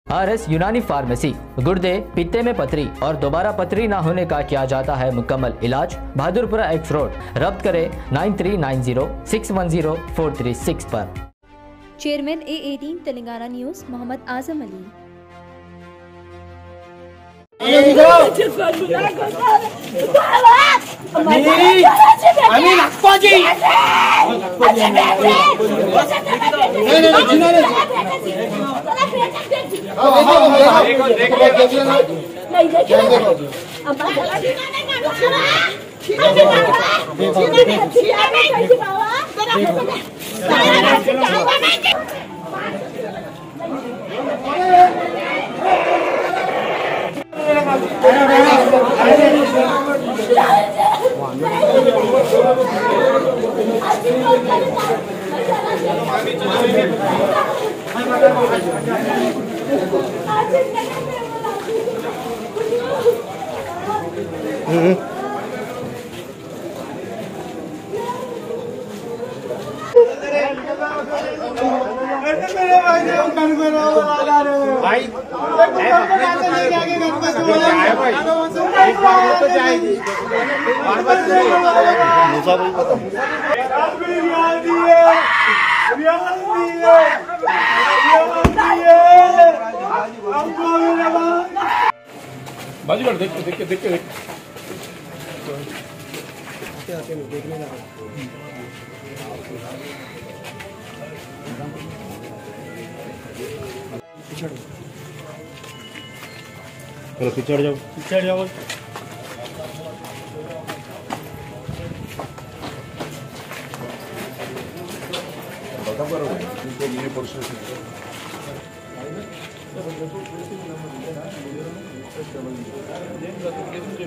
RS यूनानी pharmacy. गुर्दे, पित्ते में पथरी और दोबारा पथरी न होने का किया जाता है मुकम्मल इलाज। Bahadurpura x road. रब्त करें 9390610436 पर। Chairman A18 Telangana news Mohammed Azam Ali. बाजू कर देख देख देख देख पिछड़ जाओ बता करो ये प्रोसेस